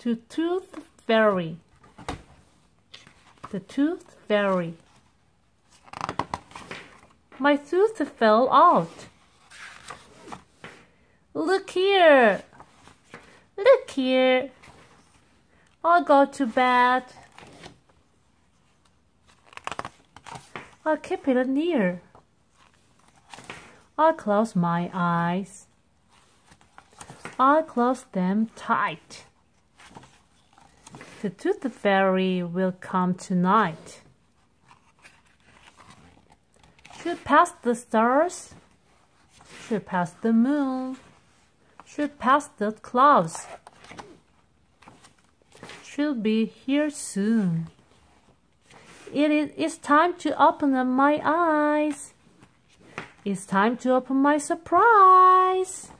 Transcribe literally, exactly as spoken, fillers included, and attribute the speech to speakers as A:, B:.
A: to Tooth Fairy. The Tooth Fairy. My tooth fell out. Look here. Look here. I'll go to bed. I'll keep it near. I'll close my eyes. I'll close them tight. The Tooth Fairy will come tonight. She'll pass the stars. She'll pass the moon. She'll pass the clouds. She'll be here soon. It is it's time to open up my eyes. It's time to open my surprise.